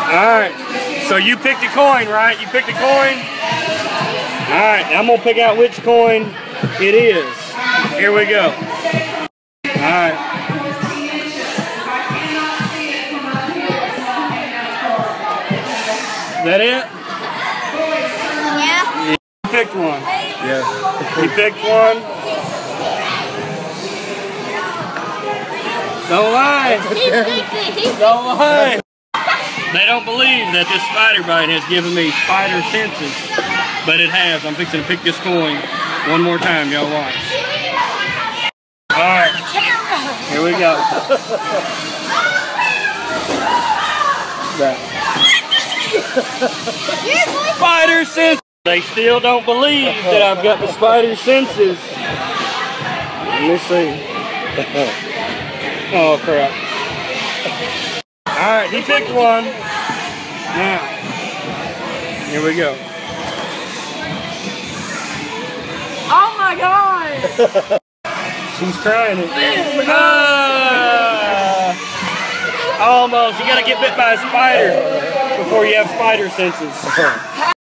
Alright, so you picked a coin, right? You picked a coin? Alright, I'm going to pick out which coin it is. Here we go. Alright. Is that it? Yeah. You picked one. Yeah. You picked one. Don't lie. Don't lie. They don't believe that this spider bite has given me spider senses, but it has. I'm fixing to pick this coin one more time. Y'all watch. All right. Here we go. Spider senses. They still don't believe that I've got the spider senses. Let me see. Oh crap. Alright, he picked one. Now, here we go. Oh my god! She's trying it. Almost. You gotta get bit by a spider before you have spider senses.